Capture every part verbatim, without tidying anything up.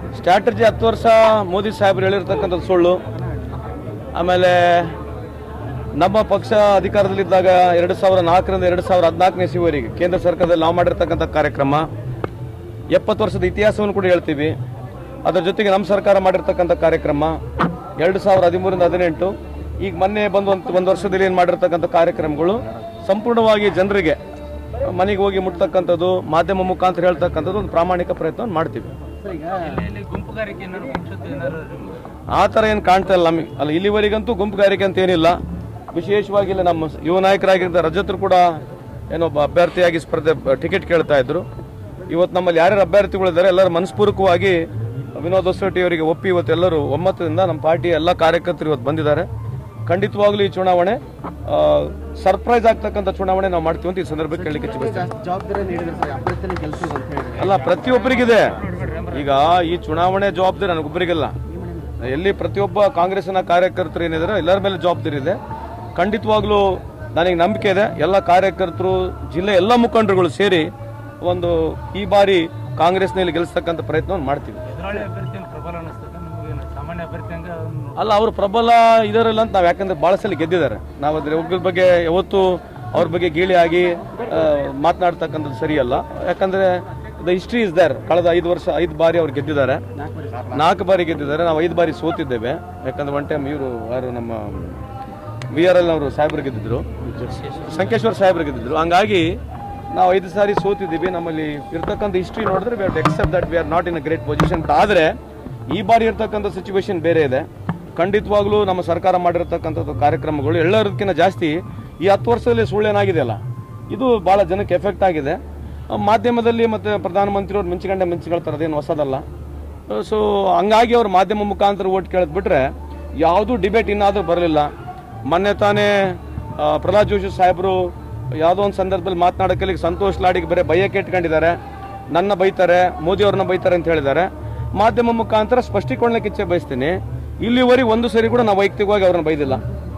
Strategy ಹತ್ತು ವರ್ಷ ಮೋದಿ ಸಾಹೇಬರು ಹೇಳಿರ್ತಕ್ಕಂಥದ್ದು ಸುಳ್ಳು. ಆಮೇಲೆ ನಮ್ಮ ಪಕ್ಷ ಅಧಿಕಾರದಲ್ಲಿದ್ದಾಗ ಎರಡು ಸಾವಿರ ನಾಲ್ಕರಿಂದ ಎರಡು ಸಾವಿರ ಹದಿನಾಲ್ಕನೇ ಇಸುವವರೆಗೆ ಕೇಂದ್ರ ಸರ್ಕಾರದಲ್ಲಿ ನಾವು ಮಾಡಿರ್ತಕ್ಕಂಥ ಕಾರ್ಯಕ್ರಮ, ಎಪ್ಪತ್ತು ವರ್ಷದ ಇತಿಹಾಸವನ್ನು ಕೂಡ ಹೇಳ್ತೀವಿ. ಅದರ ಜೊತೆಗೆ ನಮ್ಮ ಸರ್ಕಾರ ಮಾಡಿರ್ತಕ್ಕಂಥ ಕಾರ್ಯಕ್ರಮ ಎರಡು ಸಾವಿರ ಹದಿಮೂರರಿಂದ ಹದಿನೆಂಟು ಈಗ ಮೊನ್ನೆ ಬಂದು ಒಂದು ಒಂದು ವರ್ಷದಲ್ಲಿ ಏನು ಮಾಡಿರ್ತಕ್ಕಂಥ ಕಾರ್ಯಕ್ರಮಗಳು ಸಂಪೂರ್ಣವಾಗಿ ಜನರಿಗೆ ಮನೆಗೆ ಹೋಗಿ ಮುಟ್ತಕ್ಕಂಥದ್ದು, ಮಾಧ್ಯಮ ಮುಖಾಂತರ ಹೇಳ್ತಕ್ಕಂಥದ್ದು ಒಂದು ಪ್ರಾಮಾಣಿಕ ಪ್ರಯತ್ನ ಮಾಡ್ತೀವಿ. ಆ ಥರ ಏನು ಕಾಣ್ತಾ ಇಲ್ಲ ನಮಗೆ. ಅಲ್ಲ, ಇಲ್ಲಿವರೆಗಂತೂ ಗುಂಪುಗಾರಿಕೆ ಅಂತ ಏನಿಲ್ಲ. ವಿಶೇಷವಾಗಿ ಇಲ್ಲಿ ನಮ್ಮ ಯುವ ನಾಯಕರಾಗಿದ್ದ ರಜತರು ಕೂಡ ಏನೊಬ್ಬ ಅಭ್ಯರ್ಥಿಯಾಗಿ ಸ್ಪರ್ಧೆ ಟಿಕೆಟ್ ಕೇಳ್ತಾ ಇದ್ರು. ಇವತ್ತು ನಮ್ಮಲ್ಲಿ ಯಾರ್ಯಾರು ಅಭ್ಯರ್ಥಿಗಳಿದ್ದಾರೆ ಎಲ್ಲರೂ ಮನಸ್ಪೂರ್ವಕವಾಗಿ ವಿನೋದ್ ಹೊಸಟಿ ಅವರಿಗೆ ಒಪ್ಪಿ ಇವತ್ತು ಎಲ್ಲರೂ ಒಮ್ಮತದಿಂದ ನಮ್ಮ ಪಾರ್ಟಿಯ ಎಲ್ಲ ಕಾರ್ಯಕರ್ತರು ಇವತ್ತು ಬಂದಿದ್ದಾರೆ. ಖಂಡಿತವಾಗ್ಲೂ ಈ ಚುನಾವಣೆ ಸರ್ಪ್ರೈಸ್ ಆಗ್ತಕ್ಕಂಥ ಚುನಾವಣೆ ನಾವು ಮಾಡ್ತೀವಿ ಅಂತ ಈ ಸಂದರ್ಭಕ್ಕೆ ಹೇಳಲಿಕ್ಕೆ ಅಲ್ಲ, ಪ್ರತಿಯೊಬ್ಬರಿಗಿದೆ. ಈಗ ಈ ಚುನಾವಣೆ ಜವಾಬ್ದಾರಿ ನನಗೊಬ್ಬರಿಗಿಲ್ಲ. ಎಲ್ಲಿ ಪ್ರತಿಯೊಬ್ಬ ಕಾಂಗ್ರೆಸ್ನ ಕಾರ್ಯಕರ್ತರು ಏನಿದ್ದಾರೆ ಎಲ್ಲರ ಮೇಲೆ ಜವಾಬ್ದಾರಿ ಇದೆ. ಖಂಡಿತವಾಗ್ಲೂ ನನಗೆ ನಂಬಿಕೆ ಇದೆ. ಎಲ್ಲ ಕಾರ್ಯಕರ್ತರು, ಜಿಲ್ಲೆ ಎಲ್ಲ ಮುಖಂಡರುಗಳು ಸೇರಿ ಒಂದು ಈ ಬಾರಿ ಕಾಂಗ್ರೆಸ್ನಲ್ಲಿ ಗೆಲ್ಲಿಸ್ತಕ್ಕಂಥ ಪ್ರಯತ್ನವನ್ನು ಮಾಡ್ತೀವಿ. ಅಲ್ಲ, ಅವರು ಪ್ರಬಲ ಇದರಲ್ಲ ಅಂತ ನಾವು ಯಾಕಂದ್ರೆ ಬಹಳ ಸಲ ಗೆದ್ದಿದ್ದಾರೆ. ನಾವು ಅದ್ರ ಒಬ್ಬರ ಬಗ್ಗೆ ಯಾವತ್ತು ಅವ್ರ ಬಗ್ಗೆ ಗೀಳಿ ಆಗಿ ಮಾತನಾಡ್ತಕ್ಕಂಥದ್ದು ಸರಿಯಲ್ಲ. ಯಾಕಂದ್ರೆ ದ ಹಿಸ್ಟ್ರಿ ಇಸ್ ದೇರ್. ಕಳೆದ ಐದು ವರ್ಷ ಐದು ಬಾರಿ ಅವ್ರು ಗೆದ್ದಿದ್ದಾರೆ, ನಾಲ್ಕು ಬಾರಿ ಗೆದ್ದಿದ್ದಾರೆ. ನಾವು ಐದು ಬಾರಿ ಸೋತಿದ್ದೇವೆ. ಯಾಕಂದ್ರೆ ಒನ್ ಟೈಮ್ ಇವರು ಯಾರು ನಮ್ಮ ವಿ ಆರ್ ಎಲ್ ಅವರು ಸಾಹೇಬ್ರು ಗೆದ್ದಿದ್ರು, ಸಂಕೇಶ್ವರ್ ಸಾಹೇಬ್ರು ಗೆದ್ದಿದ್ರು. ಹಂಗಾಗಿ ನಾವು ಐದು ಸಾರಿ ಸೋತಿದ್ದೀವಿ. ನಮ್ಮಲ್ಲಿ ಇರ್ತಕ್ಕಂಥ ಹಿಸ್ಟ್ರಿ ನೋಡಿದ್ರೆ we have to accept that we are not in a great position. ಆದರೆ ಈ ಬಾರಿ ಇರ್ತಕ್ಕಂಥ ಸಿಚುವೇಶನ್ ಬೇರೆ ಇದೆ. ಖಂಡಿತವಾಗ್ಲೂ ನಮ್ಮ ಸರ್ಕಾರ ಮಾಡಿರ್ತಕ್ಕಂಥದ್ದು ಕಾರ್ಯಕ್ರಮಗಳು ಎಲ್ಲದಕ್ಕಿಂತ ಜಾಸ್ತಿ ಈ ಹತ್ತು ವರ್ಷದಲ್ಲಿ ಸುಳ್ಳೇನಾಗಿದೆ ಅಲ್ಲ, ಇದು ಭಾಳ ಜನಕ್ಕೆ ಎಫೆಕ್ಟ್ ಆಗಿದೆ. ಮಾಧ್ಯಮದಲ್ಲಿ ಮತ್ತು ಪ್ರಧಾನಮಂತ್ರಿಯವ್ರು ಮಿಂಚಿಗಂಡೆ ಮಿಂಚಿಕೊಳ್ತಾರೆ, ಅದೇನು ಹೊಸದಲ್ಲ. ಸೊ ಹಂಗಾಗಿ ಅವ್ರು ಮಾಧ್ಯಮ ಮುಖಾಂತರ ಓಟ್ ಕೇಳೋದು ಬಿಟ್ಟರೆ ಯಾವುದೂ ಡಿಬೇಟ್ ಇನ್ನಾದರೂ ಬರಲಿಲ್ಲ. ಮೊನ್ನೆ ತಾನೇ ಪ್ರಹ್ಲಾದ್ ಜೋಶಿ ಸಾಹೇಬರು ಯಾವುದೋ ಒಂದು ಸಂದರ್ಭದಲ್ಲಿ ಮಾತನಾಡೋಕೆ ಸಂತೋಷ್ ಲಾಡಿಗೆ ಬರೀ ಬೈಯಕ್ಕೆ ಇಟ್ಕೊಂಡಿದ್ದಾರೆ. ನನ್ನ ಬೈತಾರೆ, ಮೋದಿ ಅವ್ರನ್ನ ಬೈತಾರೆ ಅಂತ ಹೇಳಿದ್ದಾರೆ. ಮಾಧ್ಯಮ ಮುಖಾಂತರ ಸ್ಪಷ್ಟೀಕರಣಕ್ಕೆ ಇಚ್ಛೆ ಬಯಸ್ತೀನಿ. ಇಲ್ಲಿವರೆಗೆ ಒಂದು ಸರಿ ಕೂಡ ನಾವು ವೈಯಕ್ತಿಕವಾಗಿ ಅವ್ರನ್ನ ಬೈದಿಲ್ಲ.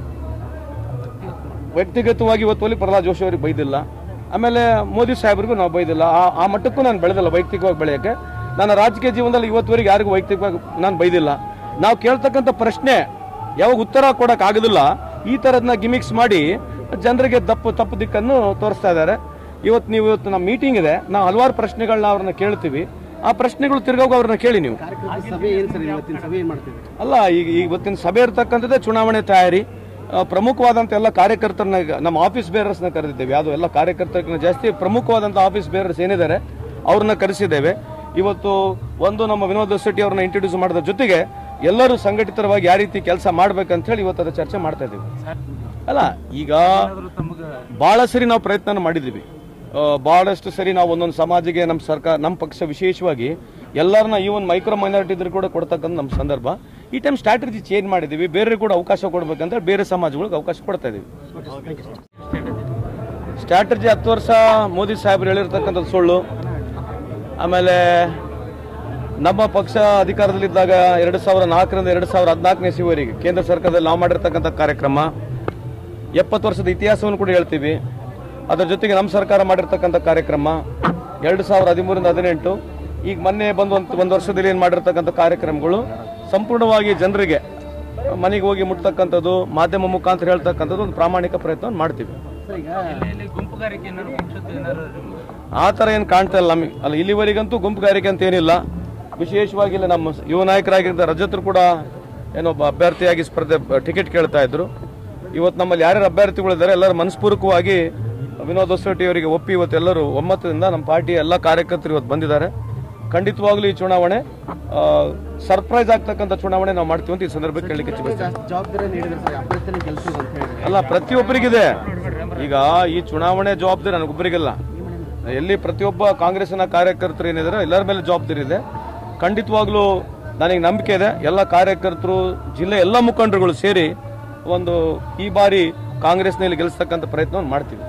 ವ್ಯಕ್ತಿಗತವಾಗಿ ಇವತ್ತು ಪ್ರಹ್ಲಾದ್ ಜೋಶಿ ಅವ್ರಿಗೆ ಬೈದಿಲ್ಲ. ಆಮೇಲೆ ಮೋದಿ ಸಾಹೇಬ್ರಿಗೂ ನಾವು ಬೈದಿಲ್ಲ. ಆ ಆ ಮಟ್ಟಕ್ಕೂ ನಾನು ಬೆಳೆದಿಲ್ಲ ವೈಯಕ್ತಿಕವಾಗಿ ಬೆಳೆಯೋಕ್ಕೆ. ನನ್ನ ರಾಜಕೀಯ ಜೀವನದಲ್ಲಿ ಇವತ್ತುವರೆಗೆ ಯಾರಿಗೂ ವೈಯಕ್ತಿಕವಾಗಿ ನಾನು ಬೈದಿಲ್ಲ. ನಾವು ಕೇಳ್ತಕ್ಕಂಥ ಪ್ರಶ್ನೆ ಯಾವಾಗ ಉತ್ತರ ಕೊಡೋಕೆ ಆಗೋದಿಲ್ಲ, ಈ ಥರದನ್ನ ಗಿಮಿಕ್ಸ್ ಮಾಡಿ ಜನರಿಗೆ ತಪ್ಪು ತಪ್ಪು ದಿಕ್ಕನ್ನು ತೋರಿಸ್ತಾ ಇದ್ದಾರೆ. ಇವತ್ತು ನೀವು ಇವತ್ತು ನಮ್ಮ ಮೀಟಿಂಗ್ ಇದೆ, ನಾವು ಹಲವಾರು ಪ್ರಶ್ನೆಗಳನ್ನ ಅವ್ರನ್ನ ಕೇಳ್ತೀವಿ. ಆ ಪ್ರಶ್ನೆಗಳು ತಿರ್ಗೋಗ ಅವ್ರನ್ನ ಕೇಳಿ ನೀವು. ಅಲ್ಲ, ಈಗ ಇವತ್ತಿನ ಸಭೆ ಇರ್ತಕ್ಕಂಥದ್ದೇ ಚುನಾವಣೆ ತಯಾರಿ. ಪ್ರಮುಖವಾದಂಥ ಎಲ್ಲ ಕಾರ್ಯಕರ್ತರನ್ನ ನಮ್ಮ ಆಫೀಸ್ ಬೇರರ್ಸ್ನ ಕರೆದಿದ್ದೇವೆ. ಯಾವುದೋ ಎಲ್ಲ ಕಾರ್ಯಕರ್ತರನ್ನ ಜಾಸ್ತಿ ಪ್ರಮುಖವಾದಂಥ ಆಫೀಸ್ ಬೇರರ್ಸ್ ಏನಿದ್ದಾರೆ ಅವ್ರನ್ನ ಕರೆಸಿದ್ದೇವೆ. ಇವತ್ತು ಒಂದು ನಮ್ಮ ವಿನೋದ್ ಹೊಸಟಿ ಅವ್ರನ್ನ ಇಂಟ್ರೊಡ್ಯೂಸ್ ಮಾಡೋದ್ರ ಜೊತೆಗೆ ಎಲ್ಲರೂ ಸಂಘಟಿತರವಾಗಿ ಯಾವ ರೀತಿ ಕೆಲಸ ಮಾಡ್ಬೇಕಂತ ಹೇಳಿ ಇವತ್ತು ಅದರ ಚರ್ಚೆ ಮಾಡ್ತಾ ಇದ್ದೀವಿ. ಅಲ್ಲ, ಈಗ ಬಹಳ ಸರಿ ನಾವು ಪ್ರಯತ್ನ ಮಾಡಿದ್ದೀವಿ. ಬಹಳಷ್ಟು ಸರಿ ನಾವು ಒಂದೊಂದು ಸಮಾಜಿಗೆ ನಮ್ಮ ಸರ್ಕಾರ, ನಮ್ಮ ಪಕ್ಷ ವಿಶೇಷವಾಗಿ ಎಲ್ಲರನ್ನ ಈವನ್ ಮೈಕ್ರೋ ಮೈನಾರಿಟಿ ಇದ್ರು ಕೂಡ ಕೊಡ್ತಕ್ಕಂಥ ನಮ್ಮ ಸಂದರ್ಭ. ಈ ಟೈಮ್ ಸ್ಟ್ರಾಟಜಿ ಚೇಂಜ್ ಮಾಡಿದ್ದೀವಿ. ಬೇರೆ ಕೂಡ ಅವಕಾಶ ಕೊಡ್ಬೇಕಂತ ಬೇರೆ ಸಮಾಜಗಳಿಗೆ ಅವಕಾಶ ಕೊಡ್ತಾ ಇದ್ದೀವಿ. ಸ್ಟ್ರಾಟಜಿ ಹತ್ತು ವರ್ಷ ಮೋದಿ ಸಾಹೇಬರು ಹೇಳಿರ್ತಕ್ಕಂಥದ್ದು ಸುಳ್ಳು. ಆಮೇಲೆ ನಮ್ಮ ಪಕ್ಷ ಅಧಿಕಾರದಲ್ಲಿದ್ದಾಗ ಎರಡು ಸಾವಿರ ನಾಲ್ಕರಿಂದ ಎರಡು ಸಾವಿರ ಹದಿನಾಲ್ಕನೇ ಇಸುವವರೆಗೆ ಕೇಂದ್ರ ಸರ್ಕಾರದಲ್ಲಿ ನಾವು ಮಾಡಿರ್ತಕ್ಕಂಥ ಕಾರ್ಯಕ್ರಮ, ಎಪ್ಪತ್ತು ವರ್ಷದ ಇತಿಹಾಸವನ್ನು ಕೂಡ ಹೇಳ್ತೀವಿ. ಅದರ ಜೊತೆಗೆ ನಮ್ಮ ಸರ್ಕಾರ ಮಾಡಿರ್ತಕ್ಕಂಥ ಕಾರ್ಯಕ್ರಮ ಎರಡು ಸಾವಿರ ಹದಿಮೂರರಿಂದ ಹದಿನೆಂಟು ಈಗ ಮೊನ್ನೆ ಬಂದು ಒಂದು ಒಂದು ವರ್ಷದಲ್ಲಿ ಏನು ಮಾಡಿರ್ತಕ್ಕಂಥ ಕಾರ್ಯಕ್ರಮಗಳು ಸಂಪೂರ್ಣವಾಗಿ ಜನರಿಗೆ ಮನೆಗೆ ಹೋಗಿ ಮುಟ್ತಕ್ಕಂಥದ್ದು, ಮಾಧ್ಯಮ ಮುಖಾಂತರ ಹೇಳ್ತಕ್ಕಂಥದ್ದು ಒಂದು ಪ್ರಾಮಾಣಿಕ ಪ್ರಯತ್ನ ಮಾಡ್ತೀವಿ. ಆ ಥರ ಏನು ಕಾಣ್ತಾ ಇಲ್ಲ ನಮಗೆ. ಅಲ್ಲ, ಇಲ್ಲಿವರೆಗಂತೂ ಗುಂಪುಗಾರಿಕೆ ಅಂತ ಏನಿಲ್ಲ. ವಿಶೇಷವಾಗಿ ಇಲ್ಲಿ ನಮ್ಮ ಯುವ ನಾಯಕರಾಗಿದ್ದ ರಜತರು ಕೂಡ ಏನೊಬ್ಬ ಅಭ್ಯರ್ಥಿಯಾಗಿ ಸ್ಪರ್ಧೆ ಟಿಕೆಟ್ ಕೇಳ್ತಾ ಇದ್ರು. ಇವತ್ತು ನಮ್ಮಲ್ಲಿ ಯಾರ್ಯಾರು ಅಭ್ಯರ್ಥಿಗಳಿದ್ದಾರೆ ಎಲ್ಲರೂ ಮನಸ್ಪೂರ್ವಕವಾಗಿ ವಿನೋದ್ ಹೊಸಟಿ ಅವರಿಗೆ ಒಪ್ಪಿ ಇವತ್ತು ಎಲ್ಲರೂ ಒಮ್ಮತದಿಂದ ನಮ್ಮ ಪಾರ್ಟಿಯ ಎಲ್ಲ ಕಾರ್ಯಕರ್ತರು ಇವತ್ತು ಬಂದಿದ್ದಾರೆ. ಖಂಡಿತವಾಗ್ಲೂ ಈ ಚುನಾವಣೆ ಸರ್ಪ್ರೈಸ್ ಆಗ್ತಕ್ಕಂಥ ಚುನಾವಣೆ ನಾವು ಮಾಡ್ತೀವಿ ಅಂತ ಈ ಸಂದರ್ಭಕ್ಕೆ ಹೇಳಲಿಕ್ಕೆ ಅಲ್ಲ, ಪ್ರತಿಯೊಬ್ಬರಿಗಿದೆ. ಈಗ ಈ ಚುನಾವಣೆ ಜವಾಬ್ದಾರಿ ನನಗೊಬ್ಬರಿಗಿಲ್ಲ. ಎಲ್ಲಿ ಪ್ರತಿಯೊಬ್ಬ ಕಾಂಗ್ರೆಸ್ನ ಕಾರ್ಯಕರ್ತರು ಏನಿದ್ದಾರೆ ಎಲ್ಲರ ಮೇಲೆ ಜವಾಬ್ದಾರಿ ಇದೆ. ಖಂಡಿತವಾಗ್ಲೂ ನನಗೆ ನಂಬಿಕೆ ಇದೆ. ಎಲ್ಲ ಕಾರ್ಯಕರ್ತರು, ಜಿಲ್ಲೆ ಎಲ್ಲ ಮುಖಂಡರುಗಳು ಸೇರಿ ಒಂದು ಈ ಬಾರಿ ಕಾಂಗ್ರೆಸ್ನಲ್ಲಿ ಗೆಲ್ಲಿಸ್ತಕ್ಕಂಥ ಪ್ರಯತ್ನವನ್ನು ಮಾಡ್ತೀವಿ.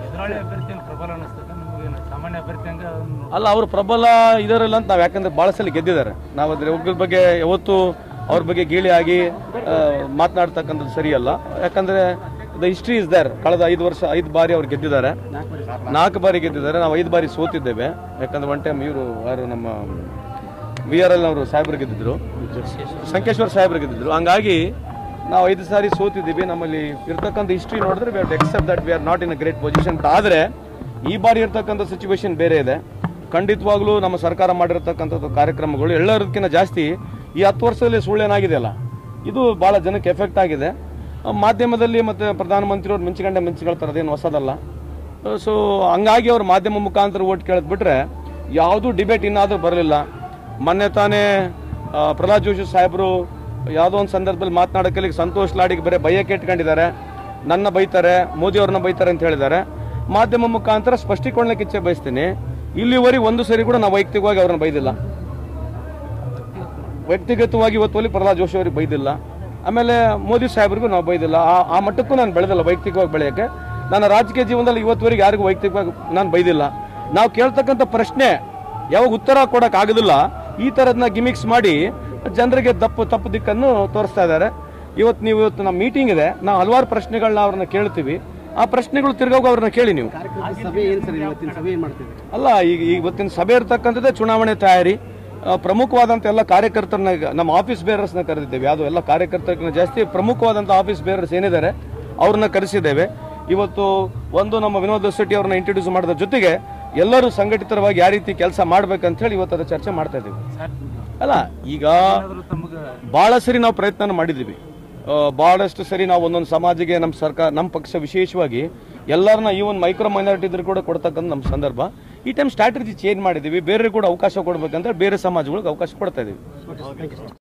ಅಲ್ಲ, ಅವರು ಪ್ರಬಲ ಇದರಲ್ಲ ಅಂತ ನಾವು ಯಾಕಂದ್ರೆ ಬಹಳ ಸಲ ಗೆದ್ದಿದ್ದಾರೆ. ನಾವು ಅದ್ರ ಒಬ್ಬರ ಬಗ್ಗೆ ಯಾವತ್ತು ಅವ್ರ ಬಗ್ಗೆ ಗೀಳಿ ಆಗಿ ಮಾತನಾಡ್ತಕ್ಕಂಥದ್ದು ಸರಿಯಲ್ಲ. ಯಾಕಂದ್ರೆ ದ ಹಿಸ್ಟ್ರಿ ಇಸ್ ದೇರ್. ಕಳೆದ ಐದು ವರ್ಷ ಐದು ಬಾರಿ ಅವ್ರು ಗೆದ್ದಿದ್ದಾರೆ, ನಾಲ್ಕು ಬಾರಿ ಗೆದ್ದಿದ್ದಾರೆ. ನಾವು ಐದು ಬಾರಿ ಸೋತಿದ್ದೇವೆ. ಯಾಕಂದ್ರೆ ಒನ್ ಟೈಮ್ ಇವರು ಯಾರು ನಮ್ಮ ವಿ ಆರ್ ಎಲ್ ಅವರು ಸಾಹೇಬ್ರು ಗೆದ್ದಿದ್ರು, ಸಂಕೇಶ್ವರ್ ಸಾಹೇಬ್ರು ಗೆದ್ದಿದ್ರು. ಹಂಗಾಗಿ ನಾವು ಐದು ಸಾರಿ ಸೋತಿದ್ದೀವಿ. ನಮ್ಮಲ್ಲಿ ಇರ್ತಕ್ಕಂಥ ಹಿಸ್ಟ್ರಿ ನೋಡಿದ್ರೆ we have to accept that we are not in a great position. ಆದರೆ ಈ ಬಾರಿ ಇರ್ತಕ್ಕಂಥ ಸಿಚುವೇಶನ್ ಬೇರೆ ಇದೆ. ಖಂಡಿತವಾಗ್ಲೂ ನಮ್ಮ ಸರ್ಕಾರ ಮಾಡಿರ್ತಕ್ಕಂಥದ್ದು ಕಾರ್ಯಕ್ರಮಗಳು ಎಲ್ಲದಕ್ಕಿಂತ ಜಾಸ್ತಿ ಈ ಹತ್ತು ವರ್ಷದಲ್ಲಿ ಸುಳ್ಳೇನಾಗಿದೆಯಲ್ಲ, ಇದು ಭಾಳ ಜನಕ್ಕೆ ಎಫೆಕ್ಟ್ ಆಗಿದೆ. ಮಾಧ್ಯಮದಲ್ಲಿ ಮತ್ತು ಪ್ರಧಾನಮಂತ್ರಿಯವ್ರು ಮಿಂಚಿಗಂಡೆ ಮಿಂಚಿಕೊಳ್ತಾರೆ, ಅದೇನು ಹೊಸದಲ್ಲ. ಸೊ ಹಂಗಾಗಿ ಅವ್ರು ಮಾಧ್ಯಮ ಮುಖಾಂತರ ಓಟ್ ಕೇಳೋದು ಬಿಟ್ಟರೆ ಯಾವುದೂ ಡಿಬೇಟ್ ಇನ್ನಾದರೂ ಬರಲಿಲ್ಲ. ಮೊನ್ನೆ ತಾನೇ ಪ್ರಹ್ಲಾದ್ ಜೋಶಿ ಸಾಹೇಬರು ಯಾವುದೋ ಒಂದು ಸಂದರ್ಭದಲ್ಲಿ ಮಾತನಾಡೋಕೆ ಸಂತೋಷ್ ಲಾಡಿಗೆ ಬರೀ ಬೈಯಕ್ಕೆ ಇಟ್ಕೊಂಡಿದ್ದಾರೆ, ನನ್ನ ಬೈತಾರೆ, ಮೋದಿ ಅವ್ರನ್ನ ಬೈತಾರೆ ಅಂತ ಹೇಳಿದ್ದಾರೆ. ಮಾಧ್ಯಮ ಮುಖಾಂತರ ಸ್ಪಷ್ಟೀಕರಣಕ್ಕೆ ಇಚ್ಛೆ ಬಯಸ್ತೀನಿ, ಇಲ್ಲಿವರೆಗೆ ಒಂದು ಸರಿ ಕೂಡ ನಾವು ವೈಯಕ್ತಿಕವಾಗಿ ಅವ್ರನ್ನ ಬೈದಿಲ್ಲ. ವ್ಯಕ್ತಿಗತವಾಗಿ ಇವತ್ತುವರೆಗೆ ಪ್ರಹ್ಲಾದ್ ಜೋಶಿ ಅವ್ರಿಗೆ ಬೈದಿಲ್ಲ, ಆಮೇಲೆ ಮೋದಿ ಸಾಹೇಬ್ರಿಗೂ ನಾವು ಬೈದಿಲ್ಲ. ಆ ಆ ಮಟ್ಟಕ್ಕೂ ನಾನು ಬೆಳೆದಿಲ್ಲ ವೈಯಕ್ತಿಕವಾಗಿ ಬೆಳೆಯೋಕ್ಕೆ. ನನ್ನ ರಾಜಕೀಯ ಜೀವನದಲ್ಲಿ ಇವತ್ತುವರೆಗೆ ಯಾರಿಗೂ ವೈಯಕ್ತಿಕವಾಗಿ ನಾನು ಬೈದಿಲ್ಲ. ನಾವು ಕೇಳ್ತಕ್ಕಂಥ ಪ್ರಶ್ನೆ ಯಾವಾಗ ಉತ್ತರ ಕೊಡೋಕ್ಕಾಗೋದಿಲ್ಲ, ಈ ಥರದನ್ನ ಗಿಮಿಕ್ಸ್ ಮಾಡಿ ಜನರಿಗೆ ತಪ್ಪು ತಪ್ಪು ದಿಕ್ಕನ್ನು ತೋರಿಸ್ತಾ ಇದ್ದಾರೆ. ಇವತ್ತು ನೀವು ಇವತ್ತು ನಮ್ಮ ಮೀಟಿಂಗ್ ಇದೆ, ನಾವು ಹಲವಾರು ಪ್ರಶ್ನೆಗಳನ್ನ ಅವ್ರನ್ನ ಕೇಳ್ತೀವಿ. ಆ ಪ್ರಶ್ನೆಗಳು ತಿರ್ಗೋಗ ಅವ್ರನ್ನ ಕೇಳಿ ನೀವು. ಅಲ್ಲ, ಈಗ ಇವತ್ತಿನ ಸಭೆ ಇರ್ತಕ್ಕಂಥದ್ದೇ ಚುನಾವಣೆ ತಯಾರಿ. ಪ್ರಮುಖವಾದಂಥ ಎಲ್ಲ ಕಾರ್ಯಕರ್ತರನ್ನ ನಮ್ಮ ಆಫೀಸ್ ಬೇರರ್ಸ್ನ ಕರೆದಿದ್ದೇವೆ. ಯಾವುದೋ ಎಲ್ಲ ಕಾರ್ಯಕರ್ತರನ್ನ ಜಾಸ್ತಿ ಪ್ರಮುಖವಾದಂಥ ಆಫೀಸ್ ಬೇರರ್ಸ್ ಏನಿದ್ದಾರೆ ಅವ್ರನ್ನ ಕರೆಸಿದ್ದೇವೆ. ಇವತ್ತು ಒಂದು ನಮ್ಮ ವಿನೋದ್ ಶೆಟ್ಟಿ ಅವ್ರನ್ನ ಇಂಟ್ರೊಡ್ಯೂಸ್ ಮಾಡೋದ್ರ ಜೊತೆಗೆ ಎಲ್ಲರೂ ಸಂಘಟಿತರವಾಗಿ ಯಾವ ರೀತಿ ಕೆಲಸ ಮಾಡ್ಬೇಕಂತ ಹೇಳಿ ಇವತ್ತು ಅದರ ಚರ್ಚೆ ಮಾಡ್ತಾ ಇದ್ದೀವಿ. ಅಲ್ಲ, ಈಗ ಭಾಳ ಸರಿ ನಾವು ಪ್ರಯತ್ನ ಮಾಡಿದ್ದೀವಿ. ಭಾಳಷ್ಟು ಸರಿ ನಾವು ಒಂದೊಂದು ಸಮಾಜಿಗೆ ನಮ್ಮ ಸರ್ಕಾರ, ನಮ್ಮ ಪಕ್ಷ ವಿಶೇಷವಾಗಿ ಎಲ್ಲರನ್ನ ಈವನ್ ಮೈಕ್ರೋ ಮೈನಾರಿಟಿ ಇದ್ರೂ ಕೂಡ ಕೊಡ್ತಕ್ಕಂಥ ನಮ್ಮ ಸಂದರ್ಭ. ಈ ಟೈಮ್ ಸ್ಟ್ರಾಟಜಿ ಚೇಂಜ್ ಮಾಡಿದ್ದೀವಿ. ಬೇರೆ ಕೂಡ ಅವಕಾಶ ಕೊಡ್ಬೇಕಂದ್ರೆ ಬೇರೆ ಸಮಾಜಗಳಿಗೆ ಅವಕಾಶ ಕೊಡ್ತಾ ಇದ್ದೀವಿ.